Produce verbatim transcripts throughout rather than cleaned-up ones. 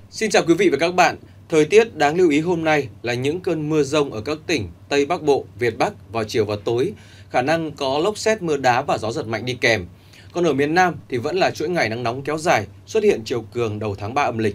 Xin chào quý vị và các bạn. Thời tiết đáng lưu ý hôm nay là những cơn mưa rông ở các tỉnh Tây Bắc Bộ, Việt Bắc vào chiều và tối, khả năng có lốc sét, mưa đá và gió giật mạnh đi kèm. Còn ở miền Nam thì vẫn là chuỗi ngày nắng nóng kéo dài, xuất hiện chiều cường đầu tháng ba âm lịch.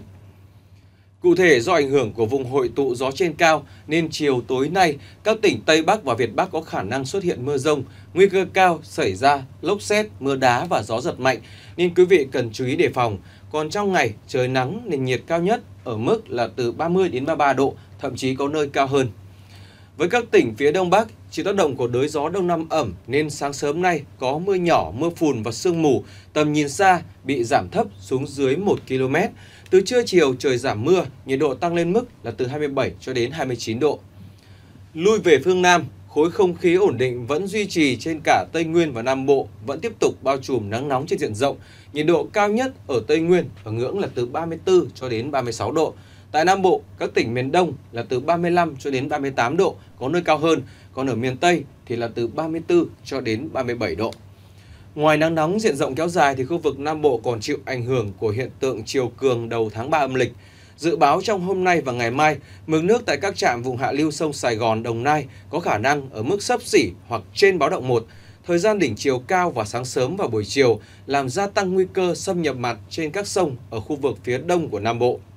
Cụ thể, do ảnh hưởng của vùng hội tụ gió trên cao nên chiều tối nay, các tỉnh Tây Bắc và Việt Bắc có khả năng xuất hiện mưa rông, nguy cơ cao xảy ra lốc sét, mưa đá và gió giật mạnh nên quý vị cần chú ý đề phòng. Còn trong ngày, trời nắng, nền nhiệt cao nhất ở mức là từ ba mươi đến ba mươi ba độ, thậm chí có nơi cao hơn. Với các tỉnh phía Đông Bắc, chịu tác động của đới gió Đông Nam ẩm nên sáng sớm nay có mưa nhỏ, mưa phùn và sương mù, tầm nhìn xa bị giảm thấp xuống dưới một ki lô mét. Từ trưa chiều trời giảm mưa, nhiệt độ tăng lên mức là từ hai mươi bảy cho đến hai mươi chín độ. Lui về phương Nam, khối không khí ổn định vẫn duy trì trên cả Tây Nguyên và Nam Bộ, vẫn tiếp tục bao trùm nắng nóng trên diện rộng. Nhiệt độ cao nhất ở Tây Nguyên ở ngưỡng là từ ba mươi tư cho đến ba mươi sáu độ. Tại Nam Bộ, các tỉnh miền Đông là từ ba mươi lăm cho đến ba mươi tám độ, có nơi cao hơn, còn ở miền Tây thì là từ ba mươi tư cho đến ba mươi bảy độ. Ngoài nắng nóng diện rộng kéo dài thì khu vực Nam Bộ còn chịu ảnh hưởng của hiện tượng chiều cường đầu tháng ba âm lịch. Dự báo trong hôm nay và ngày mai, mực nước tại các trạm vùng hạ lưu sông Sài Gòn, Đồng Nai có khả năng ở mức xấp xỉ hoặc trên báo động một. Thời gian đỉnh chiều cao vào sáng sớm và buổi chiều làm gia tăng nguy cơ xâm nhập mặn trên các sông ở khu vực phía đông của Nam Bộ.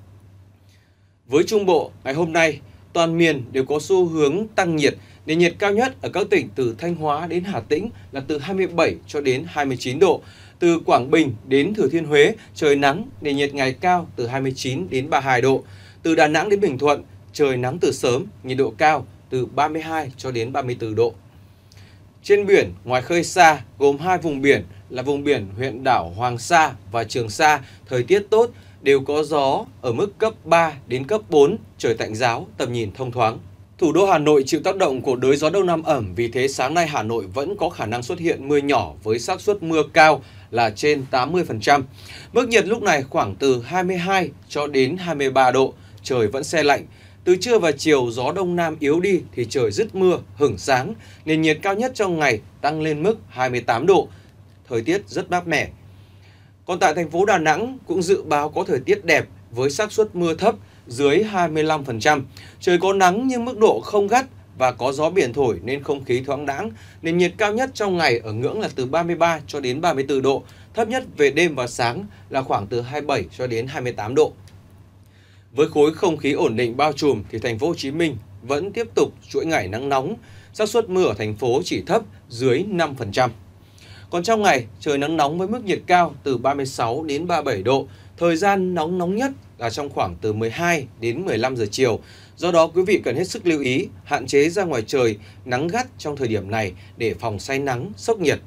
Với Trung Bộ, ngày hôm nay, toàn miền đều có xu hướng tăng nhiệt. Nền nhiệt cao nhất ở các tỉnh từ Thanh Hóa đến Hà Tĩnh là từ hai mươi bảy cho đến hai mươi chín độ. Từ Quảng Bình đến Thừa Thiên Huế, trời nắng, nền nhiệt ngày cao từ hai mươi chín đến ba mươi hai độ. Từ Đà Nẵng đến Bình Thuận, trời nắng từ sớm, nhiệt độ cao từ ba mươi hai cho đến ba mươi tư độ. Trên biển, ngoài khơi xa, gồm hai vùng biển là vùng biển huyện đảo Hoàng Sa và Trường Sa, thời tiết tốt, đều có gió ở mức cấp ba đến cấp bốn, trời tạnh ráo, tầm nhìn thông thoáng. Thủ đô Hà Nội chịu tác động của đới gió Đông Nam ẩm, vì thế sáng nay Hà Nội vẫn có khả năng xuất hiện mưa nhỏ với xác suất mưa cao là trên tám mươi phần trăm. Mức nhiệt lúc này khoảng từ hai mươi hai cho đến hai mươi ba độ, trời vẫn se lạnh. Từ trưa và chiều gió Đông Nam yếu đi thì trời dứt mưa, hửng sáng, nền nhiệt cao nhất trong ngày tăng lên mức hai mươi tám độ, thời tiết rất mát mẻ. Còn tại thành phố Đà Nẵng cũng dự báo có thời tiết đẹp với xác suất mưa thấp dưới hai mươi lăm phần trăm. Trời có nắng nhưng mức độ không gắt và có gió biển thổi nên không khí thoáng đãng. Nền nhiệt cao nhất trong ngày ở ngưỡng là từ ba mươi ba cho đến ba mươi tư độ, thấp nhất về đêm và sáng là khoảng từ hai mươi bảy cho đến hai mươi tám độ. Với khối không khí ổn định bao trùm thì thành phố Hồ Chí Minh vẫn tiếp tục chuỗi ngày nắng nóng, xác suất mưa ở thành phố chỉ thấp dưới năm phần trăm. Còn trong ngày, trời nắng nóng với mức nhiệt cao từ ba mươi sáu đến ba mươi bảy độ, thời gian nóng nóng nhất là trong khoảng từ mười hai đến mười lăm giờ chiều. Do đó quý vị cần hết sức lưu ý, hạn chế ra ngoài trời nắng gắt trong thời điểm này để phòng say nắng, sốc nhiệt.